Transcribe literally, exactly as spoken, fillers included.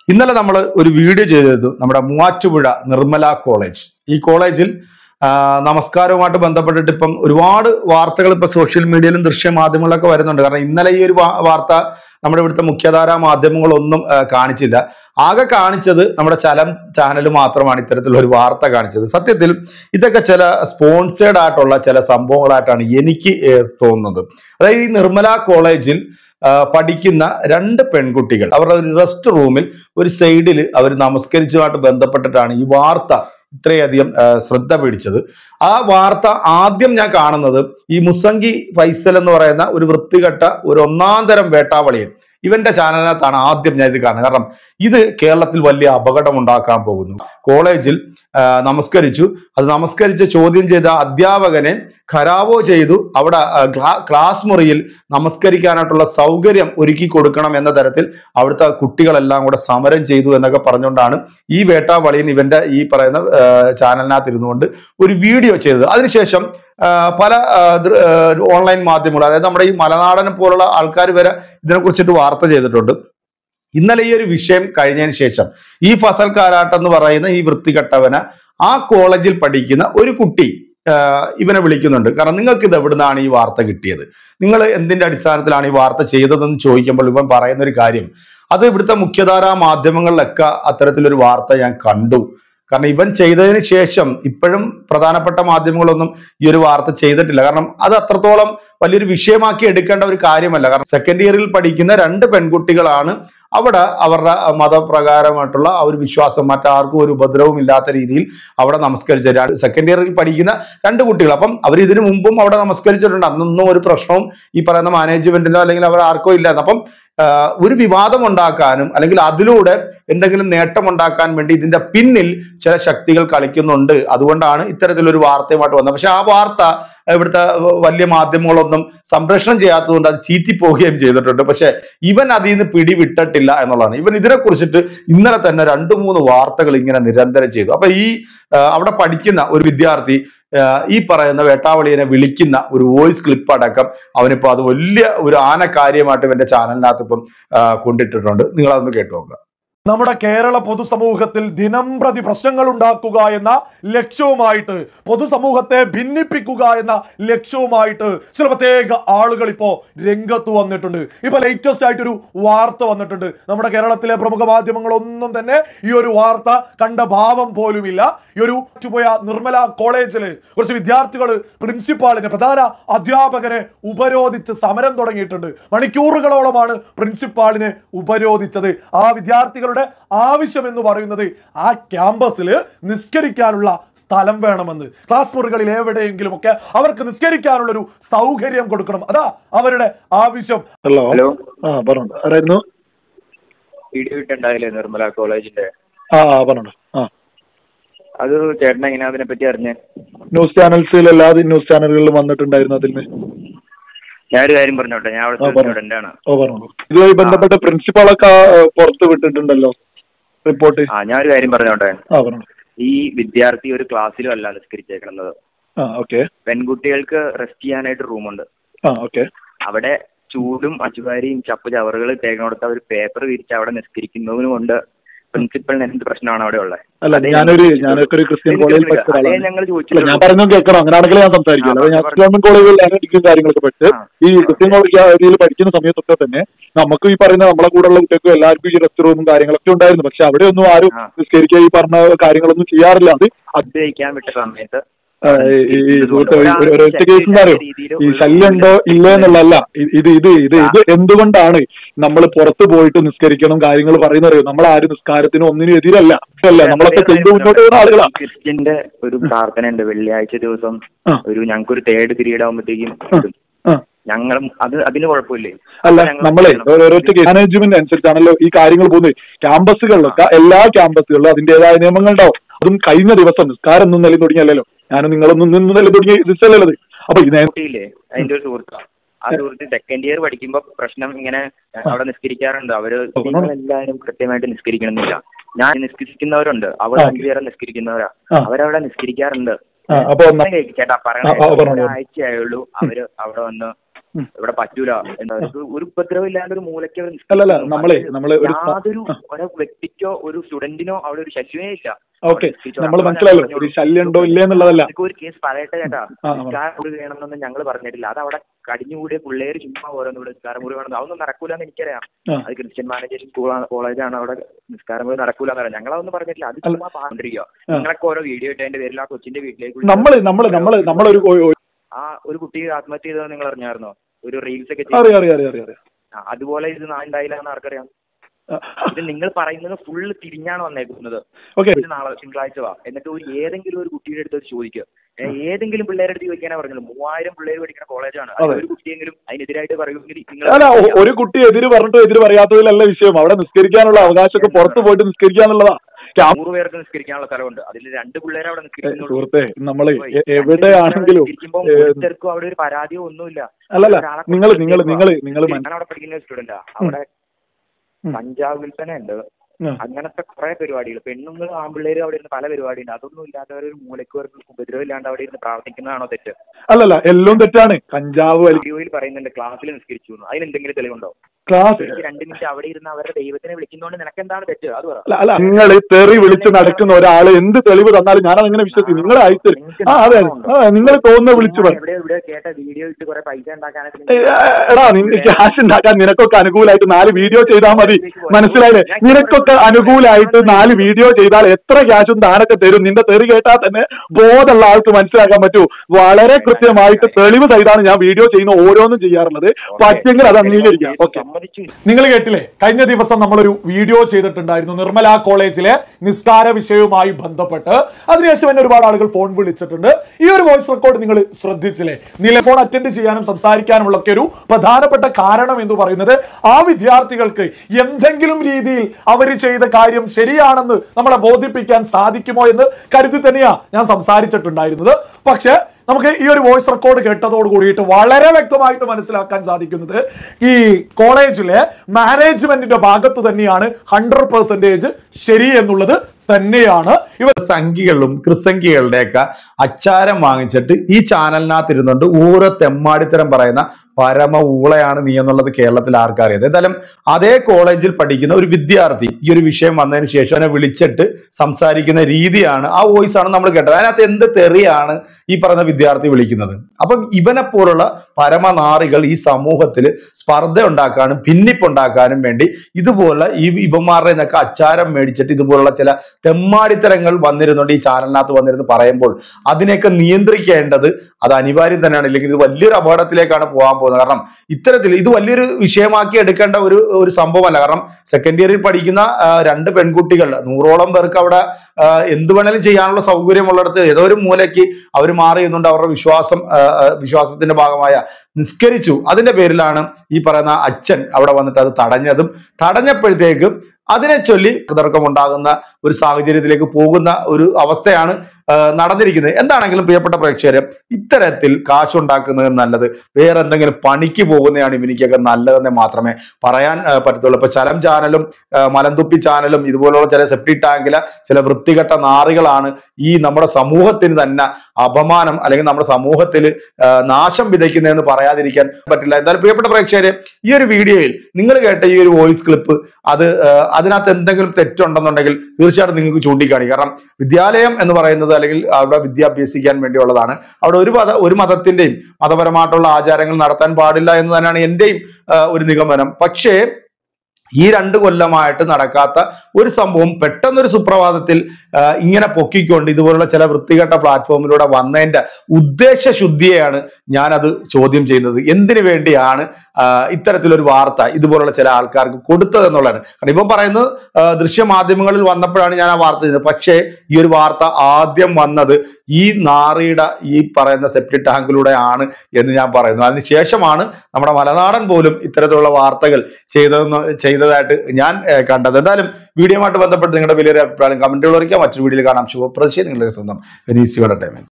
ഇന്നലെ നമ്മൾ ഒരു വീഡിയോ ചെയ്തിരുന്നു നമ്മുടെ മൂവാറ്റുപുഴ നിർമ്മല കോളേജ്. ഈ കോളേജിൽ നമസ്കാരവുമായിട്ട് ബന്ധപ്പെട്ടിട്ട് ഇപ്പം ഒരുപാട് വാർത്തകൾ ഇപ്പൊ സോഷ്യൽ മീഡിയയിലും ദൃശ്യമാധ്യമങ്ങളിലൊക്കെ വരുന്നുണ്ട്. കാരണം ഇന്നലെ ഈ ഒരു വാർത്ത നമ്മുടെ ഇവിടുത്തെ മുഖ്യധാരാ മാധ്യമങ്ങളൊന്നും കാണിച്ചില്ല. ആകെ കാണിച്ചത് നമ്മുടെ ചലം ചാനൽ മാത്രമാണ് ഇത്തരത്തിലുള്ള ഒരു വാർത്ത കാണിച്ചത്. സത്യത്തിൽ ഇതൊക്കെ ചില സ്പോൺസേഡ് ആയിട്ടുള്ള ചില സംഭവങ്ങളായിട്ടാണ് എനിക്ക് തോന്നുന്നത്. അതായത് ഈ നിർമ്മല കോളേജിൽ പഠിക്കുന്ന രണ്ട് പെൺകുട്ടികൾ അവരുടെ ഒരു റെസ്റ്റ് റൂമിൽ ഒരു സൈഡിൽ അവർ നമസ്കരിച്ചുമായിട്ട് ബന്ധപ്പെട്ടിട്ടാണ് ഈ വാർത്ത ഇത്രയധികം ശ്രദ്ധ പിടിച്ചത്. ആ വാർത്ത ആദ്യം ഞാൻ കാണുന്നത് ഈ മുസംഗി ഫൈസൽ എന്ന് പറയുന്ന ഒരു വൃത്തികെട്ട ഒരു ഒന്നാം തരം വേട്ടാവളിയൻ ഇവന്റെ ചാനലിനകത്താണ് ആദ്യം ഞാൻ ഇത് കാണുന്നത്. കാരണം ഇത് കേരളത്തിൽ വലിയ അപകടം ഉണ്ടാക്കാൻ പോകുന്നു. കോളേജിൽ നമസ്കരിച്ചു, അത് നമസ്കരിച്ച് ചോദ്യം ചെയ്ത അധ്യാപകനെ ഖരാവോ ചെയ്തു. അവിടെ ക്ലാസ് മുറിയിൽ നമസ്കരിക്കാനായിട്ടുള്ള സൗകര്യം ഒരുക്കി കൊടുക്കണം എന്ന തരത്തിൽ അവിടുത്തെ കുട്ടികളെല്ലാം കൂടെ സമരം ചെയ്തു എന്നൊക്കെ പറഞ്ഞുകൊണ്ടാണ് ഈ വേട്ടാവളിയൻ ഇവന്റെ ഈ പറയുന്ന ചാനലിനകത്ത് ഇരുന്നുകൊണ്ട് ഒരു വീഡിയോ ചെയ്തത്. അതിനുശേഷം പല ഓൺലൈൻ മാധ്യമങ്ങൾ, അതായത് നമ്മുടെ ഈ മലനാടനെ പോലുള്ള ആൾക്കാർ വരെ ഇതിനെക്കുറിച്ചിട്ട് വാർത്ത ചെയ്തിട്ടുണ്ട്. ഇന്നലെ ഈ ഒരു വിഷയം കഴിഞ്ഞതിന് ശേഷം ഈ ഫസൽ കാരാട്ട് എന്ന് പറയുന്ന ഈ വൃത്തികെട്ടവന് ആ കോളേജിൽ പഠിക്കുന്ന ഒരു കുട്ടി ഇവനെ വിളിക്കുന്നുണ്ട്. കാരണം നിങ്ങൾക്ക് ഇത് എവിടുന്നാണ് ഈ വാർത്ത കിട്ടിയത്, നിങ്ങൾ എന്തിന്റെ അടിസ്ഥാനത്തിലാണ് ഈ വാർത്ത ചെയ്തതെന്ന് ചോദിക്കുമ്പോൾ ഇവൻ പറയുന്ന ഒരു കാര്യം, അത് ഇവിടുത്തെ മുഖ്യധാരാ മാധ്യമങ്ങളിലൊക്കെ അത്തരത്തിലൊരു വാർത്ത ഞാൻ കണ്ടു. കാരണം ഇവൻ ചെയ്തതിന് ശേഷം ഇപ്പോഴും പ്രധാനപ്പെട്ട മാധ്യമങ്ങളൊന്നും ഈ ഒരു വാർത്ത ചെയ്തിട്ടില്ല. കാരണം അത് അത്രത്തോളം വലിയൊരു വിഷയമാക്കി എടുക്കേണ്ട ഒരു കാര്യമല്ല. കാരണം സെക്കൻഡ് ഇയറിൽ പഠിക്കുന്ന രണ്ട് പെൺകുട്ടികളാണ് അവിടെ അവരുടെ മതപ്രകാരമായിട്ടുള്ള ആ ഒരു വിശ്വാസം, മറ്റാർക്കും ഒരു ഉപദ്രവവും ഇല്ലാത്ത രീതിയിൽ അവിടെ നമസ്കരിച്ച സെക്കൻഡ് ഇയറിൽ പഠിക്കുന്ന രണ്ട് കുട്ടികൾ. അപ്പം അവർ ഇതിനു മുമ്പും അവിടെ നമസ്കരിച്ചിട്ടുണ്ട്. അന്നൊന്നും ഒരു പ്രശ്നവും ഈ പറയുന്ന മാനേജ്മെന്റിനോ അല്ലെങ്കിൽ അവർ ആർക്കോ ഇല്ലായിരുന്നു. അപ്പം ഒരു വിവാദം ഉണ്ടാക്കാനും അല്ലെങ്കിൽ അതിലൂടെ എന്തെങ്കിലും നേട്ടം ഉണ്ടാക്കാൻ വേണ്ടി ഇതിന്റെ പിന്നിൽ ചില ശക്തികൾ കളിക്കുന്നുണ്ട്. അതുകൊണ്ടാണ് ഇത്തരത്തിലൊരു വാർത്തയുമായിട്ട് വന്നത്. പക്ഷെ ആ വാർത്ത ഇവിടുത്തെ വലിയ മാധ്യമങ്ങളൊന്നും സംപ്രേഷണം ചെയ്യാത്തതുകൊണ്ട് അത് ചീറ്റിപ്പോവുകയും ചെയ്തിട്ടുണ്ട്. പക്ഷെ ഇവൻ അതിൽ നിന്ന് പിടിവിട്ടിട്ടില്ല എന്നുള്ളതാണ്. ഇവൻ ഇതിനെ കുറിച്ചിട്ട് ഇന്നലെ തന്നെ രണ്ടു മൂന്ന് വാർത്തകൾ ഇങ്ങനെ നിരന്തരം ചെയ്തു. അപ്പൊ ഈ അവിടെ പഠിക്കുന്ന ഒരു വിദ്യാർത്ഥി ഈ പറയുന്ന വേട്ടാവളിയനെ വിളിക്കുന്ന ഒരു വോയിസ് ക്ലിപ്പ് അടക്കം അവനിപ്പോ അത് വലിയ ഒരു ആനക്കാര്യമായിട്ട് ഇവന്റെ ചാനലിനകത്ത് ഇപ്പം കൊണ്ടിട്ടിട്ടുണ്ട്. നിങ്ങൾ അതൊന്ന് കേട്ടു നോക്കുക. നമ്മുടെ കേരള പൊതുസമൂഹത്തിൽ ദിനം പ്രതി പ്രശ്നങ്ങൾ ഉണ്ടാക്കുക എന്ന ലക്ഷ്യവുമായിട്ട്, പൊതുസമൂഹത്തെ ഭിന്നിപ്പിക്കുക എന്ന ലക്ഷ്യവുമായിട്ട് ചില പ്രത്യേക ആളുകൾ ഇപ്പോ രംഗത്ത് വന്നിട്ടുണ്ട്. ഇപ്പൊ ലേറ്റസ്റ്റ് ആയിട്ടൊരു വാർത്ത വന്നിട്ടുണ്ട്. നമ്മുടെ കേരളത്തിലെ പ്രമുഖ മാധ്യമങ്ങളൊന്നും തന്നെ ഈ ഒരു വാർത്ത കണ്ട ഭാവം പോലുമില്ല. ഈ ഒരു പോയ നിർമ്മല കോളേജില് കുറച്ച് വിദ്യാർത്ഥികൾ പ്രിൻസിപ്പാളിനെ, പ്രധാന അധ്യാപകനെ ഉപരോധിച്ച് സമരം തുടങ്ങിയിട്ടുണ്ട്. മണിക്കൂറുകളോളമാണ് പ്രിൻസിപ്പാളിനെ ഉപരോധിച്ചത്. ആ വിദ്യാർത്ഥികളുടെ ആവശ്യം എന്ന് പറയുന്നത് ആ ക്യാമ്പസിൽ നിസ്കരിക്കാനുള്ള സ്ഥലം വേണമെന്ന്, ക്ലാസ് മുറികളിൽ എവിടെയെങ്കിലും ഒക്കെ അവർക്ക് നിസ്കരിക്കാനുള്ള ഒരു സൗകര്യം കൊടുക്കണം. അതാ അവരുടെ ആവശ്യം. ഹലോ ഹലോ ആ പറഞ്ഞു വീഡിയോ ഇട്ടുണ്ടായില്ലേ നിർമ്മല കോളേജിന്റെ? ആ പറഞ്ഞു. ആ അത് ചേട്ടൻ എങ്ങനെയാ അതിനെ പറ്റി അറിഞ്ഞ? ന്യൂസ് ചാനൽസിൽ എല്ലാ ന്യൂസ് ചാനലുകളിലും വന്നിട്ടുണ്ടായിരുന്നു. അതിൽ ഞാനൊരു കാര്യം പറഞ്ഞോട്ടെ, ഞാൻ അവിടെ സ്റ്റുഡന്റ് ആണ്. ഇതുമായി ബന്ധപ്പെട്ട പ്രിൻസിപ്പാളൊക്കെ പുറത്ത് വിട്ടിട്ടുണ്ടല്ലോ റിപ്പോർട്ട്. ആ ഞാനൊരു കാര്യം പറഞ്ഞോട്ടെ, ഈ വിദ്യാർത്ഥി ഒരു ക്ലാസ്സിലും അല്ല നിസ്കരിച്ചേക്കുന്നത്. പെൺകുട്ടികൾക്ക് റെസ്റ്റ് ചെയ്യാനായിട്ട് റൂമുണ്ട്. അവിടെ ചൂടും അച്ചുകാരിയും ചപ്പ് ചവറുകൾ തേങ്ങോടത്ത് ഒരു പേപ്പർ വിരിച്ച് അവിടെ നിസ്കരിക്കുന്നതിനും കൊണ്ട് പ്രിൻസിപ്പലിന് എന്ത് പ്രശ്നമാണ് അവിടെ ഉള്ളത്? അല്ല, ഞാനൊരു ഞാനൊക്കെ ഒരു ക്രിസ്ത്യൻ കോളേജിൽ ഞങ്ങൾ ചോദിച്ചില്ല. ഞാൻ പറഞ്ഞു കേൾക്കണം, അങ്ങനെയാണെങ്കിൽ ഞാൻ സംസാരിക്കില്ല. ഞാൻ ഗവൺമെന്റ് കോളേജിൽ ഡിഗ്രിയും കാര്യങ്ങളൊക്കെ പഠിച്ച് ഈ ക്രിസ്ത്യൻ കോളേജിൽ പഠിക്കുന്ന സമയത്തൊക്കെ തന്നെ നമുക്ക് ഈ പറയുന്ന നമ്മളെ കൂടെയുള്ള കുട്ടികൾക്കും എല്ലാവർക്കും ഈ റെസ്റ്റ് റൂമും കാര്യങ്ങളൊക്കെ ഉണ്ടായിരുന്നു. പക്ഷെ അവിടെ ഒന്നും ആരും നിസ്കരിക്കുക ഈ പറഞ്ഞ കാര്യങ്ങളൊന്നും ചെയ്യാറില്ല. അത് അധ്യയിക്കാൻ വിട്ട സമയത്ത് ഒരൊറ്റ കേസ് എന്താ അറിയോ, ഈ ശല്യം ഉണ്ടോ ഇല്ല എന്നുള്ളതല്ല, ഇത് ഇത് ഇത് ഇത് എന്തുകൊണ്ടാണ് നമ്മൾ പുറത്തു പോയിട്ട് നിസ്കരിക്കണം കാര്യങ്ങൾ പറയുന്ന അറിയോ? നമ്മൾ ആരും നിസ്കാരത്തിനും ഒന്നിനും എതിരല്ല, അല്ല നമ്മളൊക്കെ ചെയ്ത് മുന്നോട്ട് പോകുന്ന ആളുകളാണ്. ക്രിസ്ത്യന്റെ ഒരു പ്രാർത്ഥന ഉണ്ട് വെള്ളിയാഴ്ച ദിവസം, ഒരു ഞങ്ങൾക്കൊരു തേർഡ് പീരീഡ് ആകുമ്പോഴത്തേക്കും ഞങ്ങളും അത് അതിന് കുഴപ്പമില്ലേ? അല്ല, നമ്മളെ ഓരോരുത്തർ മാനേജ്മെന്റ് അനുസരിച്ചാണല്ലോ ഈ കാര്യങ്ങൾ പോകുന്നത്. ക്യാമ്പസുകളിലൊക്കെ എല്ലാ ക്യാമ്പസുകളിലും അതിന്റേതായ നിയമങ്ങൾ ഉണ്ടാവും. അതും കഴിഞ്ഞ ദിവസം നിസ്കാരം ഒന്നും നിലം തുടങ്ങിയല്ലോ, ഞാനും നിങ്ങളൊന്നും നിന്ന് നിലം തുടങ്ങിയ ദിവസമല്ലത്. അപ്പൊ ഇതില്ലേ അതിന്റെ ഒരു സുഹൃത്താണ്. ആ സുഹൃത്ത് സെക്കൻഡ് ഇയർ പഠിക്കുമ്പോ പ്രശ്നം ഇങ്ങനെ അവിടെ നിസ്കരിക്കാറുണ്ട്. അവര് എല്ലാവരും കൃത്യമായിട്ട് നിസ്കരിക്കണമെന്നില്ല. ഞാൻ നിസ്കരിക്കുന്നവരുണ്ട്, അവർ അഞ്ചുപേരെ നിസ്കരിക്കുന്നവരാ, അവരവിടെ നിസ്കരിക്കാറുണ്ട്. ചേട്ടാ പറയണ ഒരാഴ്ചയായുള്ളൂ അവര് അവിടെ വന്ന് ഇവിടെ പറ്റൂല എന്താ ഒരു ഉപദ്രവം ഇല്ലാണ്ട് ഒരു മൂലയ്ക്ക് അല്ലല്ല നമ്മളെ നമ്മള് യാതൊരു ഒരു വ്യക്തിക്കോ ഒരു സ്റ്റുഡന്റിനോ അവിടെ ഒരു ശല്യമേ ഇല്ല. ഓക്കെ, നമ്മൾ മനസ്സിലായല്ലോ ഒരു ശല്യം ഉണ്ടോ ഇല്ലേ എന്നുള്ളതല്ല. ഒരു കേസ് പറയട്ടെ ചേട്ടാ, നിസ്കാരമുറി വേണമെന്നൊന്നും ഞങ്ങൾ പറഞ്ഞിട്ടില്ല. അത് അവിടെ കടിഞ്ഞുകൂടിയ പിള്ളേര് ചുമ്മാ ഓരോന്നും നിസ്കാരമുറി വേണം അതൊന്നും നടക്കൂലെന്ന് എനിക്കറിയാം. അത് ക്രിസ്ത്യൻ മാനേജേഷൻ സ്കൂളാണ് കോളേജാണ്, അവിടെ നിസ്കാരമുറി നടക്കൂലെന്ന് പറയാം. ഞങ്ങളതൊന്നും പറഞ്ഞിട്ടില്ല. അത് ചുമ്മാ പറഞ്ഞിരിക്കുക. നിങ്ങളൊക്കെ ഓരോ വീഡിയോ ഇട്ട് അതിന്റെ പേരിൽ ആ കൊച്ചിന്റെ വീട്ടിലേക്ക് നമ്മള് നമ്മള് നമ്മള് നമ്മളൊരു ആ ഒരു കുട്ടി ആത്മഹത്യ ചെയ്തത് നിങ്ങൾ അറിഞ്ഞായിരുന്നോ? ഒരു റീൽസ് ഒക്കെ അതുപോലെ ഇത് ഉണ്ടായില്ല എന്ന് ആർക്കറിയാം. ഇത് നിങ്ങൾ പറയുന്നത് ഫുള്ള് തിരിഞ്ഞാണ് വന്നേക്കുന്നത്. നാളെ തിങ്കളാഴ്ച വാ, എന്നിട്ട് ഒരു ഏതെങ്കിലും ഒരു കുട്ടിയുടെ അടുത്ത് ചോദിക്കുക. ഏതെങ്കിലും പിള്ളേരുടെ അടുത്ത് ചോദിക്കാനാ പറഞ്ഞത്. മൂവായിരം പിള്ളേർ പഠിക്കുന്ന കോളേജാണ്. ഒരു കുട്ടിയെങ്കിലും അതിനെതിരായിട്ട് പറയുമെങ്കിൽ ഒരു കുട്ടി എതിര് പറഞ്ഞിട്ടോ എതിര് പറയാത്തതിലല്ല വിഷയം. അവിടെ നിസ്കരിക്കാനുള്ള അവകാശമൊക്കെ പുറത്തു പോയിട്ട് നിസ്കരിക്കാന്നുള്ളതാ. നൂറ് പേർക്ക് നിസ്കരിക്കാനുള്ള സ്ഥലമുണ്ട്. അതിൽ രണ്ട് പിള്ളേരെ അവിടെ നിസ്കരിക്കുന്നു. സുഹൃത്തെ, നമ്മള് എവിടെയാണെങ്കിലും ഓരോരുത്തർക്കും അവിടെ ഒരു പരാതിയോ ഒന്നുമില്ല. അല്ലല്ല, നിങ്ങൾ നിങ്ങൾ നിങ്ങൾ നിങ്ങൾ ഞാൻ അവിടെ പഠിക്കുന്ന സ്റ്റുഡന്റാ. അവിടെ കഞ്ചാവ് വിൽപ്പന ഉണ്ട്, അങ്ങനത്തെ കുറെ പരിപാടികൾ. പെണ്ണുങ്ങൾ ആൺപിള്ളേര് അവിടെ ഇരുന്ന് പല പരിപാടിയുണ്ട്. അതൊന്നും ഇല്ലാത്തവർ ഒരു മൂലയ്ക്ക് ഉപദ്രവം ഇല്ലാണ്ട് അവിടെ ഇരുന്ന് പ്രാർത്ഥിക്കുന്നതാണോ തെറ്റ്? അല്ലല്ല, എല്ലാം തെറ്റാണ്. കഞ്ചാവ് വീഡിയോയിൽ പറയുന്നുണ്ട് ക്ലാസ്സിൽ നിസ്കരിച്ചു. അതിനെന്തെങ്കിലും തെളിവുണ്ടോ? ക്ലാസ് രണ്ട് മിനിറ്റ് അവിടെ ഇരുന്ന് അവരുടെ ദൈവത്തിനെ വിളിക്കുന്നതുകൊണ്ട് നിനക്ക് എന്താണ് തെറ്റ്? അത് പറ. അല്ല, നിങ്ങൾ തെറി വിളിച്ച് നടക്കുന്ന ഒരാള് എന്ത് തെളിവ് തന്നാലും ഞാൻ അങ്ങനെ വിശ്വസിക്കും. നിങ്ങൾ അയച്ചു ആ അതെ നിങ്ങൾ തോന്നുന്ന വിളിച്ചു ഇവിടെ കേട്ട വീഡിയോ ഇട്ട് കുറെ പൈസ ഉണ്ടാക്കാനൊക്കെ. എടാ, നിന്റെ ക്യാഷ് ഉണ്ടാക്കാൻ നിനക്കൊക്കെ അനുകൂലമായിട്ട് നാല് വീഡിയോ ചെയ്താൽ മതി. മനസ്സിലായില്ലേ? നിനക്കൊക്കെ അനുകൂലമായിട്ട് നാല് വീഡിയോ ചെയ്താൽ എത്ര ക്യാഷും താനൊക്കെ തരും. നിന്റെ തെറി കേട്ടാൽ തന്നെ ബോധമുള്ള ആൾക്ക് മനസ്സിലാക്കാൻ പറ്റൂ. വളരെ കൃത്യമായിട്ട് തെളിവ് ചെയ്താണ് ഞാൻ വീഡിയോ ചെയ്യുന്ന ഓരോന്നും ചെയ്യാറുള്ളത്. പറ്റെങ്കിൽ അത് അംഗീകരിക്കാം. ഓക്കെ, നിങ്ങൾ കേട്ടില്ലേ? കഴിഞ്ഞ ദിവസം നമ്മളൊരു വീഡിയോ ചെയ്തിട്ടുണ്ടായിരുന്നു നിർമ്മല കോളേജിലെ നിസ്കാര വിഷയവുമായി ബന്ധപ്പെട്ട്. അതിനുശേഷം എന്നെ ഒരുപാട് ആളുകൾ ഫോൺ വിളിച്ചിട്ടുണ്ട്. ഈ ഒരു വോയിസ് റെക്കോർഡ് നിങ്ങൾ ശ്രദ്ധിച്ചില്ലേ? നില ഫോൺ അറ്റൻഡ് ചെയ്യാനും സംസാരിക്കാനും ഒക്കെ ഒരു പ്രധാനപ്പെട്ട കാരണം എന്ന് പറയുന്നത് ആ വിദ്യാർത്ഥികൾക്ക് എന്തെങ്കിലും രീതിയിൽ അവർ ചെയ്ത കാര്യം ശരിയാണെന്ന് നമ്മളെ ബോധിപ്പിക്കാൻ സാധിക്കുമോ എന്ന് കരുതി തന്നെയാണ് ഞാൻ സംസാരിച്ചിട്ടുണ്ടായിരുന്നത്. പക്ഷെ നമുക്ക് ഈ ഒരു വോയിസ് റെക്കോർഡ് കേട്ടതോട് കൂടിയിട്ട് വളരെ വ്യക്തമായിട്ട് മനസ്സിലാക്കാൻ സാധിക്കുന്നത് ഈ കോളേജിലെ മാനേജ്മെന്റിന്റെ ഭാഗത്ത് തന്നെയാണ് ഹൺഡ്രഡ് പെർസെന്റേജ് ശരി എന്നുള്ളത് തന്നെയാണ്. ഇവർ സംഖ്യകളും ക്രിസംഖ്യകളുടെയൊക്കെ അച്ചാരം വാങ്ങിച്ചിട്ട് ഈ ചാനലിനകത്ത് ഇരുന്നുകൊണ്ട് ഓരോ തെമ്മാടിത്തരം പറയുന്ന പരമ ഊളയാണ് നീ എന്നുള്ളത് കേരളത്തിൽ ആർക്കറിയാം. എന്തായാലും അതേ കോളേജിൽ പഠിക്കുന്ന ഒരു വിദ്യാർത്ഥി ഈ ഒരു വിഷയം വന്നതിന് ശേഷം അവനെ വിളിച്ചിട്ട് സംസാരിക്കുന്ന രീതിയാണ്, ആ വോയിസ് ആണ് നമ്മൾ കേട്ടത്. അതിനകത്ത് എന്ത് തെറിയാണ് ഈ പറയുന്ന വിദ്യാർത്ഥി വിളിക്കുന്നത്. അപ്പം ഇവനെ പോലുള്ള പരമനാറികൾ ഈ സമൂഹത്തിൽ സ്പർദ്ധ ഉണ്ടാക്കാനും ഭിന്നിപ്പുണ്ടാക്കാനും വേണ്ടി ഇതുപോലെ ഈ ഇവന്മാരുടെ നിന്നൊക്കെ അച്ചാരം മേടിച്ചിട്ട് ഇതുപോലുള്ള ചില തെമ്മാടിത്തരങ്ങൾ വന്നിരുന്നുണ്ട് ഈ ചാനലിനകത്ത് വന്നിരുന്ന് പറയുമ്പോൾ അതിനെയൊക്കെ നിയന്ത്രിക്കേണ്ടത് അത് അനിവാര്യം തന്നെയാണ്. ഇല്ലെങ്കിൽ ഇത് വലിയൊരു അപകടത്തിലേക്കാണ് പോകാൻ പോകുന്നത്. കാരണം ഇത്തരത്തിൽ ഇത് വലിയൊരു വിഷയമാക്കി എടുക്കേണ്ട ഒരു ഒരു സംഭവമല്ല. കാരണം സെക്കൻഡ് ഇയറിൽ പഠിക്കുന്ന രണ്ട് പെൺകുട്ടികൾ, നൂറോളം പേർക്ക് അവിടെ എന്ത് വേണേലും ചെയ്യാനുള്ള സൗകര്യമുള്ളിടത്ത് ഏതോ ഒരു മൂലയ്ക്ക് അവർ മാറി നിന്നുകൊണ്ട് അവരുടെ വിശ്വാസം വിശ്വാസത്തിന്റെ ഭാഗമായ നിസ്കരിച്ചു. അതിന്റെ പേരിലാണ് ഈ പറയുന്ന അച്ഛൻ അവിടെ വന്നിട്ട് അത് തടഞ്ഞതും തടഞ്ഞപ്പോഴത്തേക്കും അതിനെ ചൊല്ലി തർക്കമുണ്ടാകുന്ന ഒരു സാഹചര്യത്തിലേക്ക് പോകുന്ന ഒരു അവസ്ഥയാണ് നടന്നിരിക്കുന്നത്. എന്താണെങ്കിലും പ്രിയപ്പെട്ട പ്രേക്ഷകരെ, ഇത്തരത്തിൽ കാശുണ്ടാക്കുന്നത് നല്ലത് വേറെ എന്തെങ്കിലും പണിക്ക് പോകുന്നതാണ് ഇവനിക്കൊക്കെ നല്ലതെന്ന് മാത്രമേ പറയാൻ പറ്റത്തുള്ളൂ. ഇപ്പൊ ചലം ചാനലും മലന്തുപ്പി ചാനലും ഇതുപോലുള്ള ചില സെപ്റ്റി ടാങ്കിലെ ചില വൃത്തികെട്ട നാറികളാണ് ഈ നമ്മുടെ സമൂഹത്തിന് തന്നെ അപമാനം അല്ലെങ്കിൽ നമ്മുടെ സമൂഹത്തിൽ നാശം വിതയ്ക്കുന്നതെന്ന് പറയാതിരിക്കാൻ പറ്റില്ല. എന്തായാലും പ്രിയപ്പെട്ട പ്രേക്ഷകരെ, ഈ ഒരു വീഡിയോയിൽ നിങ്ങൾ കേട്ട ഈ ഒരു വോയിസ് ക്ലിപ്പ് അത് അതിനകത്ത് എന്തെങ്കിലും തെറ്റുണ്ടെന്നുണ്ടെങ്കിൽ തീർച്ചയായിട്ടും നിങ്ങൾക്ക് ചൂണ്ടിക്കാണി. കാരണം വിദ്യാലയം എന്ന് പറയുന്നത് അല്ലെങ്കിൽ അവിടെ വിദ്യ അഭ്യസിക്കാൻ വേണ്ടിയുള്ളതാണ്. അവിടെ ഒരു മത ഒരു മതത്തിന്റെയും മതപരമായിട്ടുള്ള ആചാരങ്ങൾ നടത്താൻ പാടില്ല എന്ന് തന്നെയാണ് എന്റെയും ഒരു നിഗമനം. പക്ഷേ ഈ രണ്ട് കൊല്ലമായിട്ട് നടക്കാത്ത ഒരു സംഭവം പെട്ടെന്നൊരു സുപ്രഭാതത്തിൽ ഇങ്ങനെ പൊക്കിക്കൊണ്ട് ഇതുപോലുള്ള ചില വൃത്തികെട്ട പ്ലാറ്റ്ഫോമിലൂടെ വന്നതിന്റെ ഉദ്ദേശശുദ്ധിയെയാണ് ഞാനത് ചോദ്യം ചെയ്യുന്നത്. എന്തിനു വേണ്ടിയാണ് ഇത്തരത്തിലൊരു വാർത്ത ഇതുപോലുള്ള ചില ആൾക്കാർക്ക് കൊടുത്തത് എന്നുള്ളതാണ്. കാരണം ഇപ്പം പറയുന്നത് ദൃശ്യമാധ്യമങ്ങളിൽ വന്നപ്പോഴാണ് ഞാൻ ആ വാർത്ത ചെയ്തത്. പക്ഷേ ഈ ഒരു വാർത്ത ആദ്യം വന്നത് ഈ നാറിയുടെ ഈ പറയുന്ന സെപ്റ്റി ടാങ്കിലൂടെ ആണ് എന്ന് ഞാൻ പറയുന്നു. അതിനുശേഷമാണ് നമ്മുടെ മലനാടൻ പോലും ഇത്തരത്തിലുള്ള വാർത്തകൾ ചെയ്തതെന്ന് ചെയ്തതായിട്ട് ഞാൻ കണ്ടത്. എന്തായാലും വീഡിയോയുമായിട്ട് ബന്ധപ്പെട്ട് നിങ്ങളുടെ വലിയൊരു അഭിപ്രായം കമന്റുകൾ അറിയിക്കാം. മറ്റൊരു വീഡിയോയിൽ കാണാം. ശുഭപ്രതീക്ഷ നിങ്ങളുടെ സ്വന്തം വെനീസ് എന്റർടൈൻമെന്റ്.